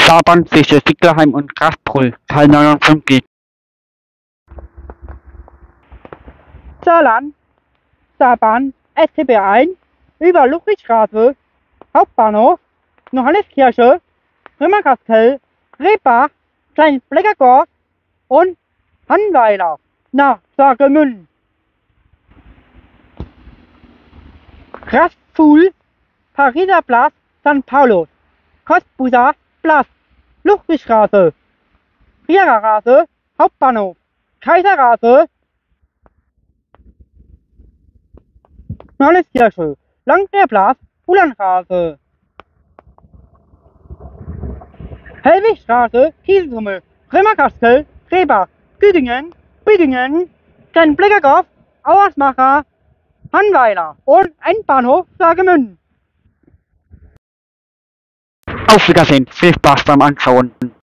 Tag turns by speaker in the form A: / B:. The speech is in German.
A: Saarbrand zwischen Sickelheim und Grasbrull, Teil 59.
B: Saarland, Saarbahn, STB 1, über Ludwigstraße, Hauptbahnhof, Johanneskirche, Römerkastell, Rehbach, Kleines Bleckergott und Hannweiler nach Saargemünd. Rastfuhl, Pariser Platz, St. Paulus, Cottbuser Platz, Ludwigstraße, Riererstraße, Hauptbahnhof, Kaiserstraße, Johanneskirche, Landwehrplatz, Ulandstraße, Hellwigstraße, Kieseltrümmel, Römerkastell, Rehbach, Güdingen, Büdingen, Klein Bleckergott, Auersmacher, Hannweiler und Endbahnhof Saargemünd.
A: Auf Wiedersehen, viel Spaß beim Anschauen.